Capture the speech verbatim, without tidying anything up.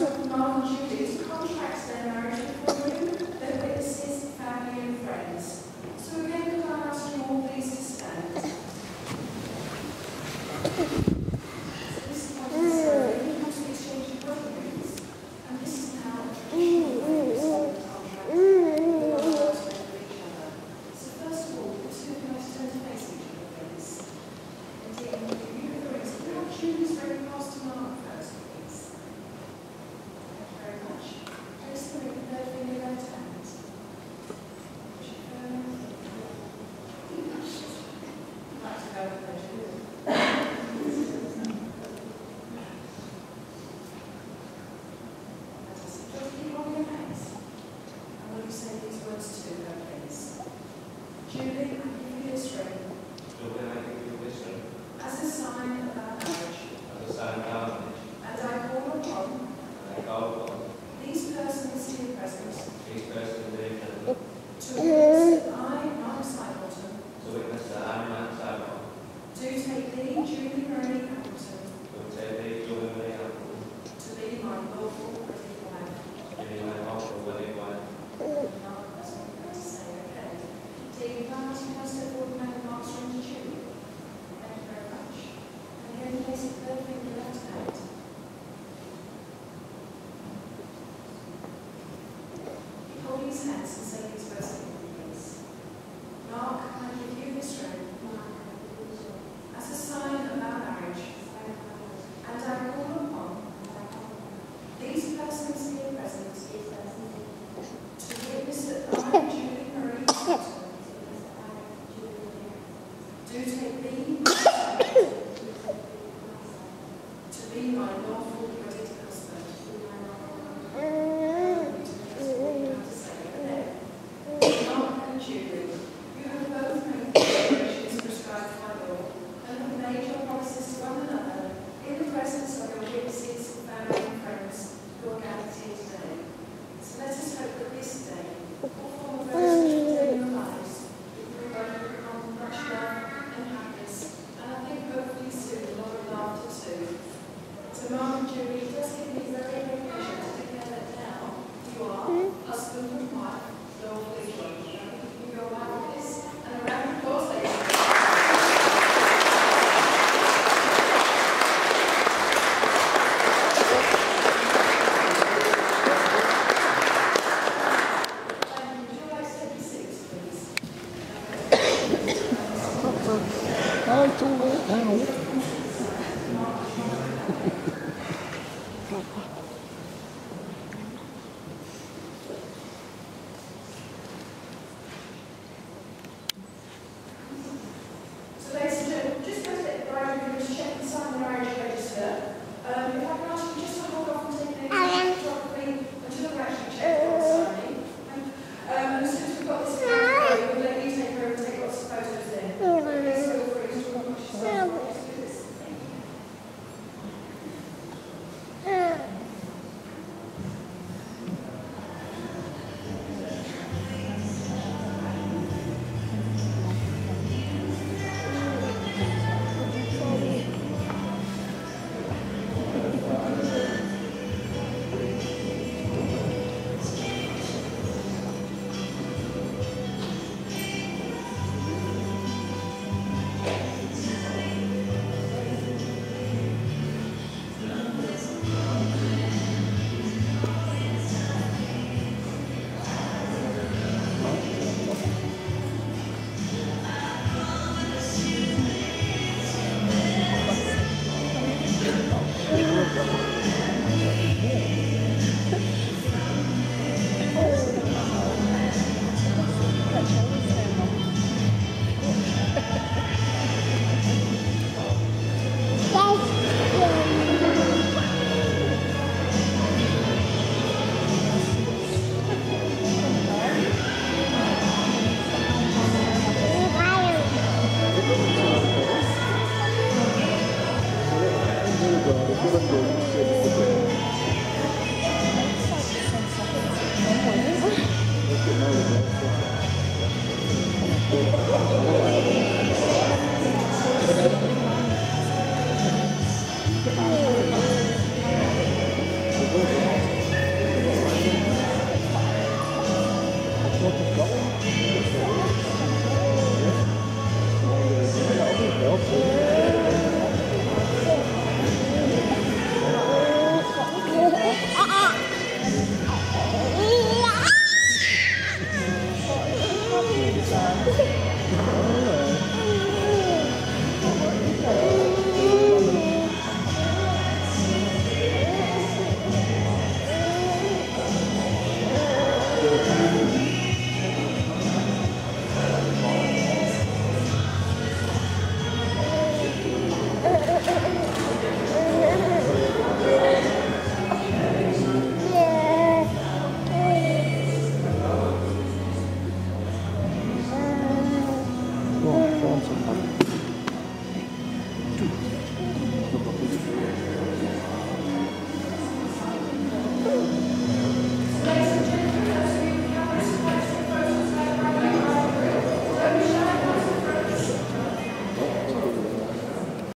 of Mark and Julie to contract their marriage before you, their witnesses, family and friends. So again, could I ask you all please to stand? So this point in the ceremony, we have to exchange of wedding rings, and this is now a traditional way of signing the contract with our hearts over each other. So first of all, the two of you have to turn to face each other, please. And Dean, if you have the rings, could I choose very fast to Mark first, please? Thank you very much. Place the ring third finger left hand. Push it firmly. I'd like to go with those two. Fantastic. Just keep on your hands. And will you say these words to her, please? Julie, I give you this ring Julie, I give you this ring as a sign of our marriage, as a sign of our marriage, and I call upon and I call upon these persons here present these persons here present to witness that I, Mark Stapleton, to witness that I, Matt Sabon, do take thee, Julie Marie Hamilton, will take thee, Julie Marie Hamilton, to be my lawful wedded wife. to be my lawful wedded wife. Mark, that's what I'm going to say, okay. Dean, can I ask you to step forward and hand the Mark's ring to Julie? Thank you very much. And again, place the third finger left hand. Keep holding his hands and say these words to me, please. Mark, I give you this ring as a sign of our marriage, and I call upon these persons here present to witness that I, Julie Marie Hamilton, do take thee to be my lawful wedded husband. Mark and Julie, you have both made declarations prescribed by law and have made your promises to one another in the presence of your witnesses, family and friends who are gathered here today. So let us hope that this day will form a very special day in your lives. It will both become much love and happiness, and I think hopefully soon a lot of laughter too. So Mark and Julie, it does give me very great pleasure to declare that now you are husband and wife, lawfully joined. You go out with this, and a round of applause, ladies and gentlemen. Thank you. Would you like to take your seats, please? I told her, ow.